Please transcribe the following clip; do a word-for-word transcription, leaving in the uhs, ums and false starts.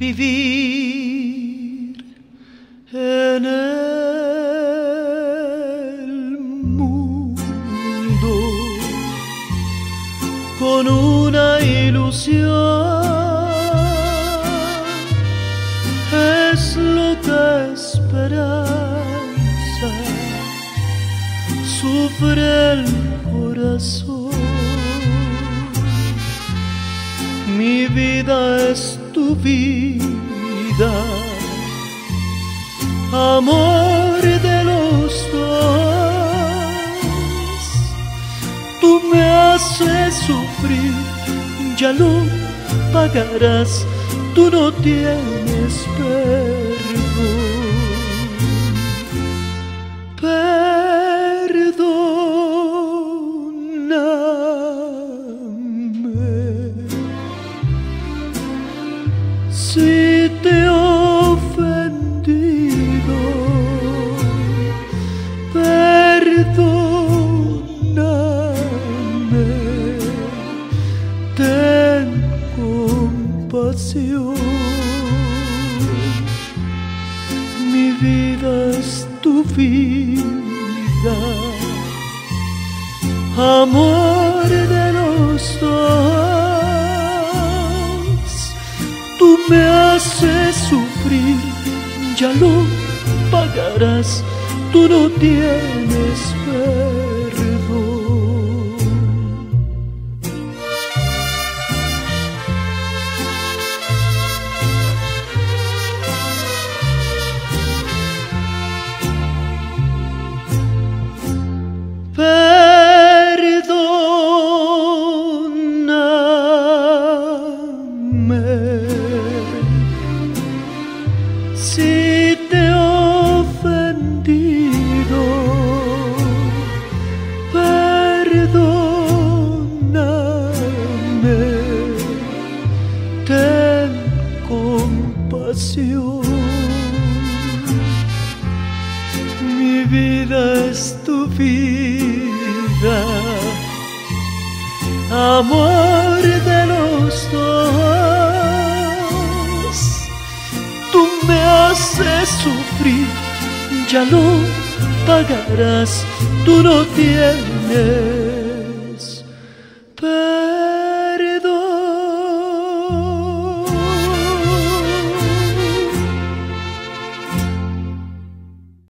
vivir en el mundo con una ilusión es loca esperanza, sufre el corazón. Mi vida es tu vida, amor de los dos. Tú me haces sufrir, ya lo pagarás, tú no tienes perdón. Si te he ofendido, perdóname, ten compasión. Mi vida es tu vida, amor de los dos. Tú me haces sufrir, ya lo pagarás, tú no tienes perdón. Perdóname si te he ofendido, perdóname, ten compasión. Mi vida es tu vida, amor de los dos. Tú me haces sufrir, ya lo pagarás, tú no tienes perdón.